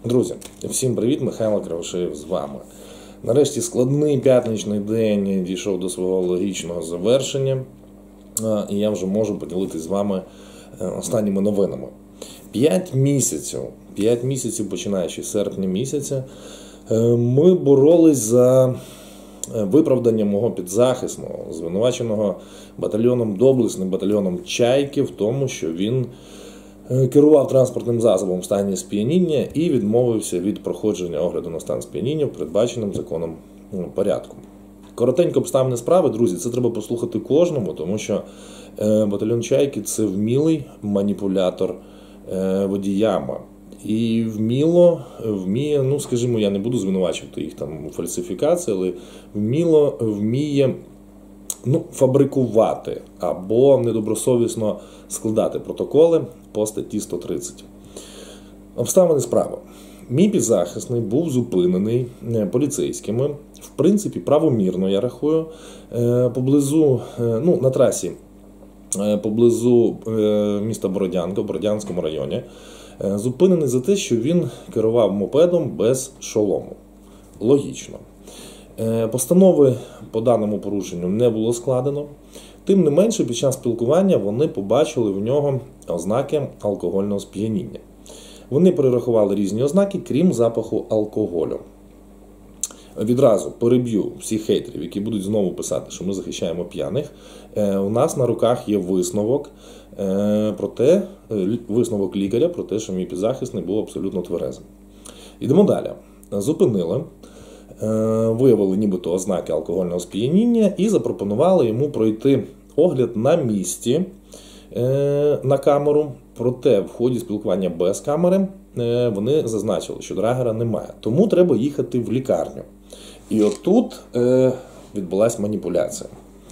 Друзі, всім привіт, Михайло Кривошеєв з вами. Нарешті складний п'ятничний день дійшов до свого логічного завершення, і я вже можу поділитися з вами останніми новинами. 5 місяців, починаючи з серпня місяця, ми боролись за виправдання мого підзахисного, звинуваченого батальйоном Доблесний, батальйоном Чайки в тому, що він керував транспортним засобом в стані сп'яніння і відмовився від проходження огляду на стан сп'яніння в передбаченому законом порядку. Коротенько обставини справи, друзі, це треба послухати кожному, тому що батальйон Чайки – це вмілий маніпулятор водіями. І вміє, скажімо, я не буду звинувачувати їх там у фальсифікації, але вміє фабрикувати або недобросовісно складати протоколи по статті 130. Обставини справи. Мій підзахисний був зупинений поліцейськими, в принципі, правомірно, я рахую, на трасі поблизу міста Бородянка, в Бородянському районі, зупинений за те, що він керував мопедом без шолому. Логічно. Постанови по даному порушенню не було складено. Тим не менше, під час спілкування вони побачили в нього ознаки алкогольного сп'яніння. Вони перерахували різні ознаки, крім запаху алкоголю. Відразу переб'ю всіх хейтерів, які будуть знову писати, що ми захищаємо п'яних. У нас на руках є висновок лікаря про те, що мій підзахисний був абсолютно тверезим. Йдемо далі. Зупинили. Виявили нібито ознаки алкогольного сп'яніння і запропонували йому пройти огляд на місці на камеру. Проте в ході спілкування без камери вони зазначили, що драгера немає. Тому треба їхати в лікарню. І отут відбулася маніпуляція.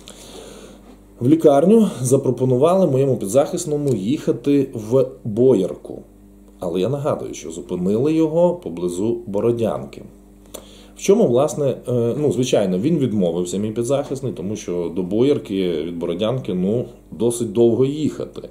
В лікарню запропонували моєму підзахисному їхати в Боярку. Але я нагадую, що зупинили його поблизу Бородянки. В чому, власне, звичайно, він відмовився, мій підзахисний, тому що до Боярки від Бородянки, досить довго їхати.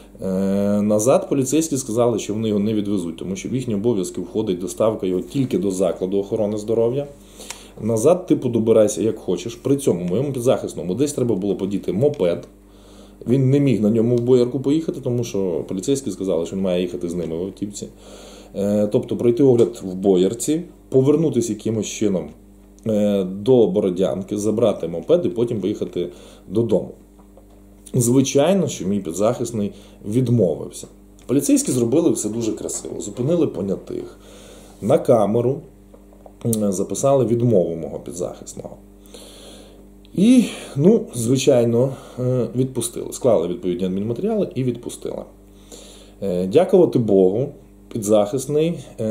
Назад поліцейські сказали, що вони його не відвезуть, тому що в їхні обов'язки входить доставка його тільки до закладу охорони здоров'я. Назад, добирайся як хочеш. При цьому моєму підзахисному десь треба було подіти мопед. Він не міг на ньому в Боярку поїхати, тому що поліцейські сказали, що він має їхати з ними в автівці. Тобто пройти огляд в Боярці, повернутися якимось чином до Бородянки, забрати мопед і потім поїхати додому. Звичайно, що мій підзахисний відмовився. Поліцейські зробили все дуже красиво. Зупинили понятих. На камеру записали відмову мого підзахисного. І, звичайно, відпустили. Склали відповідні адмінматеріали і відпустили. Дякувати Богу, підзахисний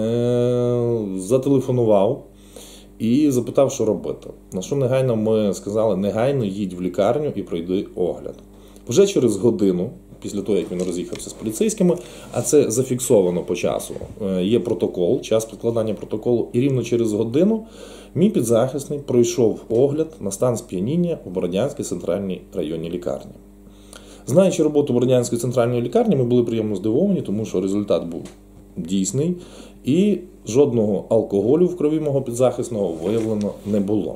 зателефонував і запитав, що робити. На що негайно ми сказали, негайно їдь в лікарню і пройди огляд. Вже через годину, після того, як він роз'їхався з поліцейськими, а це зафіксовано по часу, є протокол, час підкладання протоколу, і рівно через годину мій підзахисний пройшов огляд на стан сп'яніння у Бородянській центральній районній лікарні. Знаючи роботу Бородянської центральної лікарні, ми були приємно здивовані, тому що результат був дійсний, і жодного алкоголю в крові мого підзахисного виявлено не було.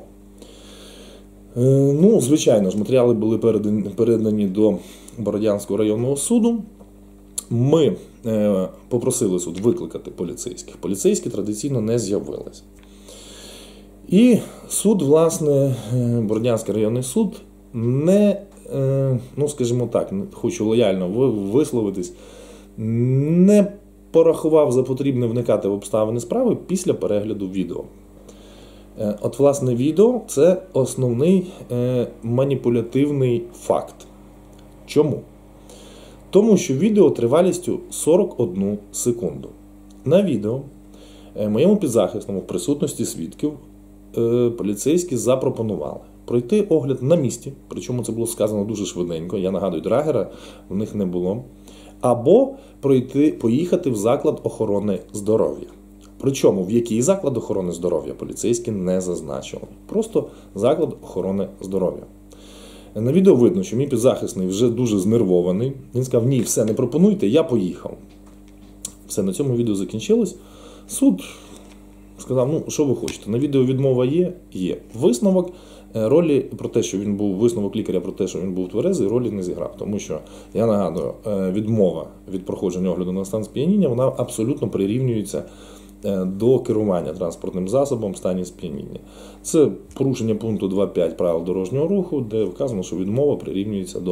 Звичайно ж, матеріали були передані до Бородянського районного суду. Ми попросили суд викликати поліцейських. Поліцейські традиційно не з'явились. І суд, власне, Бородянський районний суд скажімо так, хочу лояльно висловитись, не порахував за потрібне вникати в обставини справи після перегляду відео. От, власне, відео – це основний маніпулятивний факт. Чому? Тому що відео тривалістю 41 секунду. На відео моєму підзахисному в присутності свідків поліцейські запропонували пройти огляд на місці, причому це було сказано дуже швиденько, я нагадую, драгера в них не було, або поїхати в заклад охорони здоров'я. Причому в який заклад охорони здоров'я поліцейські не зазначили. Просто заклад охорони здоров'я. На відео видно, що мій підзахисний вже дуже знервований. Він сказав, ні, все, не пропонуйте, я поїхав. Все, на цьому відео закінчилось. Суд сказав, ну, що ви хочете, на відео відмова є? Є. Висновок ролі про те, що він був, висновок лікаря про те, що він був тверезий, ролі не зіграв. Тому що, я нагадую, відмова від проходження огляду на стан сп'яніння, вона абсолютно прирівнюється до керування транспортним засобом в стані сп'яніння. Це порушення пункту 2.5 правил дорожнього руху, де вказано, що відмова прирівнюється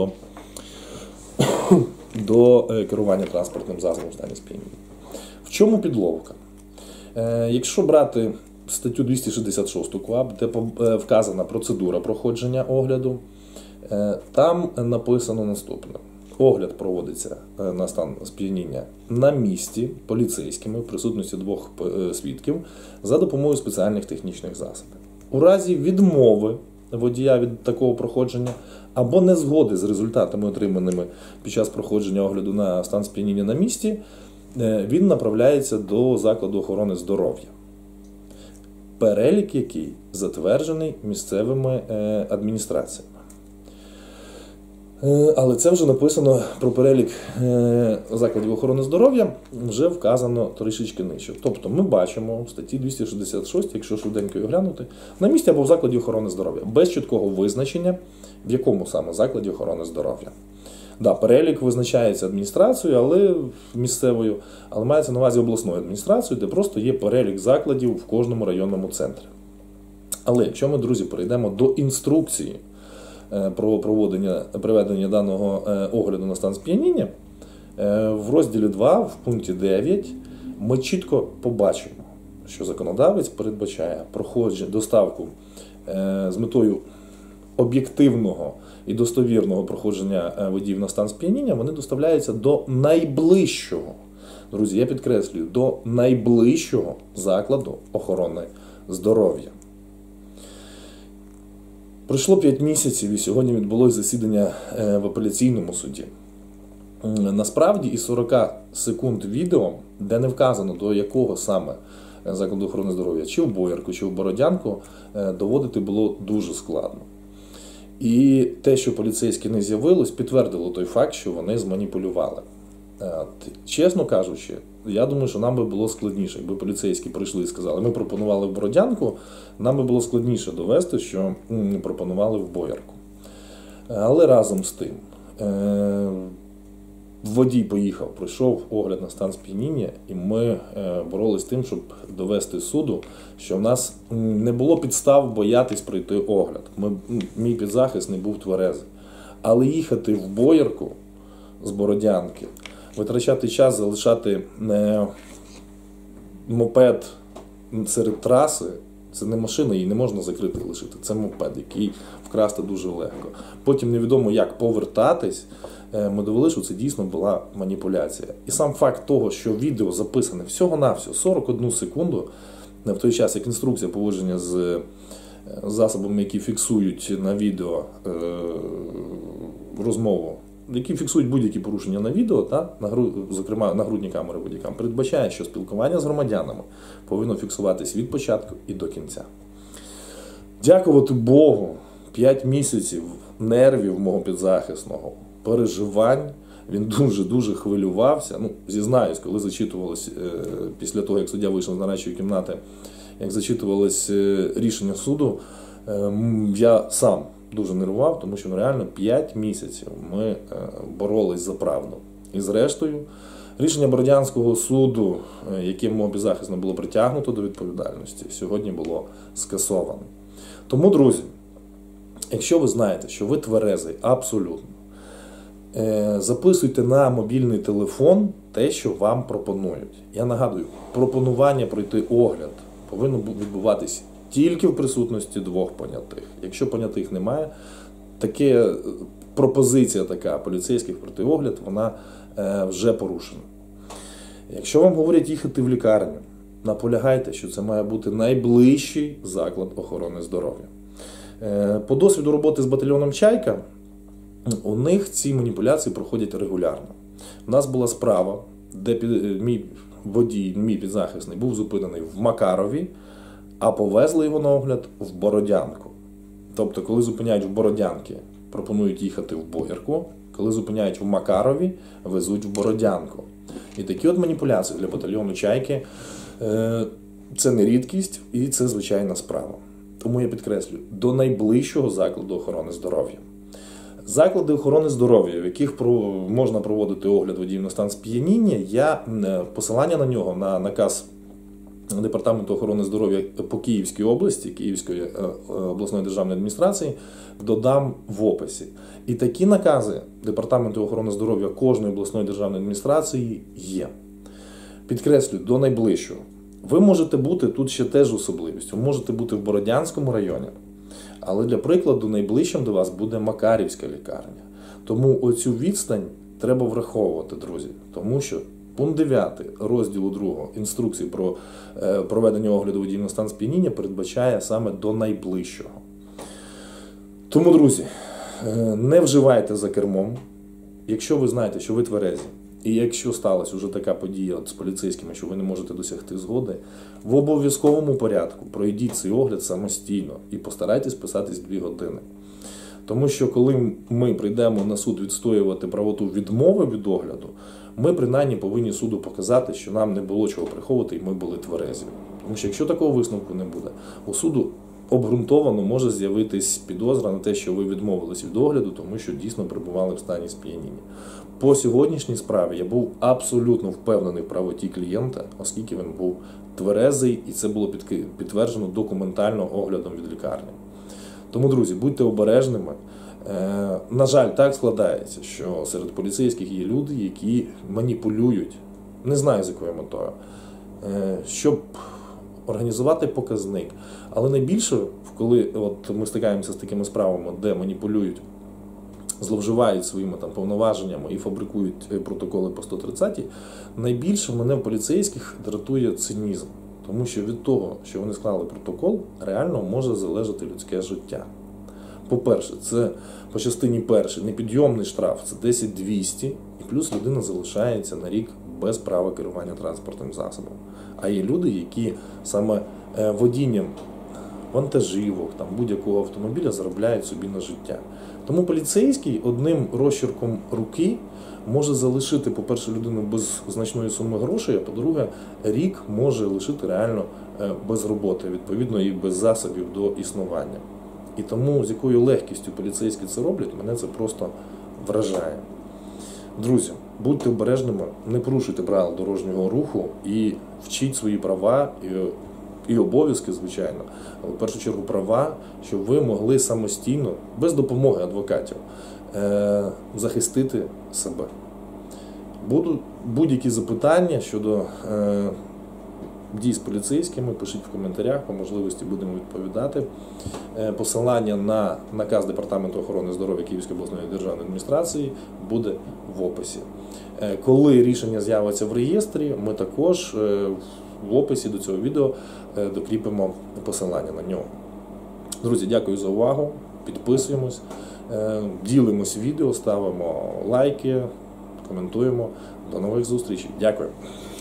до керування транспортним засобом в стані сп'яніння. В чому підловка? Якщо брати статтю 266 КУАП, де вказана процедура проходження огляду, там написано наступне. Огляд проводиться на стан сп'яніння на місці поліцейськими в присутності двох свідків за допомогою спеціальних технічних засобів. У разі відмови водія від такого проходження або незгоди з результатами, отриманими під час проходження огляду на стан сп'яніння на місці, він направляється до закладу охорони здоров'я, перелік який затверджений місцевими адміністраціями. Але це вже написано про перелік закладів охорони здоров'я, вже вказано трішечки нижче. Тобто ми бачимо в статті 266, якщо швиденько її глянути, на місці або в закладі охорони здоров'я, без чіткого визначення, в якому саме закладі охорони здоров'я. Да, перелік визначається адміністрацією, але місцевою, але мається на увазі обласною адміністрацією, де просто є перелік закладів в кожному районному центрі. Але якщо ми, друзі, перейдемо до інструкції про проведення даного огляду на стан сп'яніння, в розділі 2, в пункті 9, ми чітко побачимо, що законодавець передбачає доставку з метою об'єктивного і достовірного проходження водіїв на стан сп'яніння, вони доставляються до найближчого, друзі, я підкреслюю, до найближчого закладу охорони здоров'я. Пройшло 5 місяців і сьогодні відбулось засідання в апеляційному суді. Насправді із 40 секунд відео, де не вказано до якого саме закладу охорони здоров'я, чи в Боярку, чи в Бородянку, доводити було дуже складно. І те, що поліцейські не з'явилось, підтвердило той факт, що вони зманіпулювали. Чесно кажучи, я думаю, що нам би було складніше, якби поліцейські прийшли і сказали, ми пропонували в Бородянку, нам би було складніше довести, що пропонували в Боярку. Але разом з тим, водій поїхав, пройшов огляд на стан сп'яніння, і ми боролись з тим, щоб довести суду, що в нас не було підстав боятись пройти огляд. Мій підзахисний був тверезий. Але їхати в Боярку з Бородянки, витрачати час, залишати мопед серед траси, це не машина, її не можна закрити і лишити, це мопед, який вкрасти дуже легко. Потім невідомо як повертатись, ми довели, що це дійсно була маніпуляція. І сам факт того, що відео записане всього-навсього 41 секунду, в той час як інструкція поводження з засобами, які фіксують на відео розмову, які фіксують будь-які порушення на відео, зокрема нагрудні камери водіям, передбачає, що спілкування з громадянами повинно фіксуватись від початку і до кінця. Дякувати Богу, 5 місяців нервів мого підзахисного, переживань, він дуже-дуже хвилювався. Зізнаюсь, коли зачитувалось, після того, як суддя вийшов з нарадчої кімнати, як зачитувалось рішення суду, я сам дуже нервував, тому що реально 5 місяців ми боролись за правду. І зрештою, рішення Бородянського суду, яким мого підзахисне було притягнуто до відповідальності, сьогодні було скасовано. Тому, друзі, якщо ви знаєте, що ви тверезий абсолютно, записуйте на мобільний телефон те, що вам пропонують. Я нагадую, пропонування пройти огляд повинно відбуватись тільки в присутності двох понятих. Якщо понятих немає, пропозиція така поліцейських пройти огляд, вона вже порушена. Якщо вам говорять їхати в лікарню, наполягайте, що це має бути найближчий заклад охорони здоров'я. По досвіду роботи з батальйоном «Чайка», у них ці маніпуляції проходять регулярно. У нас була справа, де мій водій, мій підзахисний, був зупинений в Макарові, а повезли його на огляд в Бородянку. Тобто, коли зупиняють в Бородянці, пропонують їхати в Боярку, коли зупиняють в Макарові, везуть в Бородянку. І такі от маніпуляції для батальйону «Чайки» Це не рідкість і це звичайна справа. Тому я підкреслюю, до найближчого закладу охорони здоров'я. Заклади охорони здоров'я, в яких можна проводити огляд водіїв на стан сп'яніння, посилання на нього, на наказ Департаменту охорони здоров'я по Київській області, Київської обласної державної адміністрації, додам в описі. І такі накази Департаменту охорони здоров'я кожної обласної державної адміністрації є. Підкреслюю, до найближчого. Ви можете бути, тут ще теж особливість, ви можете бути в Бородянському районі, але для прикладу найближчим до вас буде Макарівська лікарня. Тому оцю відстань треба враховувати, друзі, тому що пункт 9 розділу 2 інструкції про проведення огляду водіїв на стан сп'яніння передбачає саме до найближчого. Тому, друзі, не вживайте за кермом, якщо ви знаєте, що ви тверезі, і якщо сталася вже така подія з поліцейськими, що ви не можете досягти згоди, в обов'язковому порядку пройдіть цей огляд самостійно і постарайтесь писатись 2 години. Тому що коли ми прийдемо на суд відстоювати правоту відмови від огляду, ми принаймні повинні суду показати, що нам не було чого приховувати і ми були тверезі. Тому що якщо такого висновку не буде, у суду обґрунтовано може з'явитись підозра на те, що ви відмовились від огляду, тому що дійсно перебували в стані сп'яніння. По сьогоднішній справі я був абсолютно впевнений в правоті клієнта, оскільки він був тверезий, і це було підтверджено документально оглядом від лікарні. Тому, друзі, будьте обережними. На жаль, так складається, що серед поліцейських є люди, які маніпулюють, не знаю з якою метою, щоб організувати показник. Але найбільше, коли ми стикаємося з такими справами, де маніпулюють, зловживають своїми повноваженнями і фабрикують протоколи по 130, найбільше мене в поліцейських дратує цинізм. Тому що від того, що вони склали протокол, реально може залежати людське життя. По-перше, це по частині першій непідйомний штраф, це 10-200, і плюс людина залишається на рік без права керування транспортним засобом. А є люди, які саме водінням вантажівок, будь-якого автомобіля заробляють собі на життя. Тому поліцейський одним розчерком руки може залишити, по-перше, людину без значної суми грошей, а по-друге, рік може лишити реально без роботи, відповідно і без засобів до існування. І тому, з якою легкістю поліцейські це роблять, мене це просто вражає. Друзі, будьте обережними, не порушуйте правил дорожнього руху і вчіть свої права і обов'язки, звичайно, але в першу чергу права, щоб ви могли самостійно, без допомоги адвокатів, захистити себе. Будуть будь-які запитання щодо дій з поліцейськими, пишіть в коментарях, по можливості будемо відповідати. Посилання на наказ Департаменту охорони здоров'я Київської обласної державної адміністрації буде в описі. Коли рішення з'явиться в реєстрі, ми також в описі до цього відео докріпимо посилання на нього. Друзі, дякую за увагу, підписуємось, ділимось відео, ставимо лайки, коментуємо. До нових зустрічей. Дякую.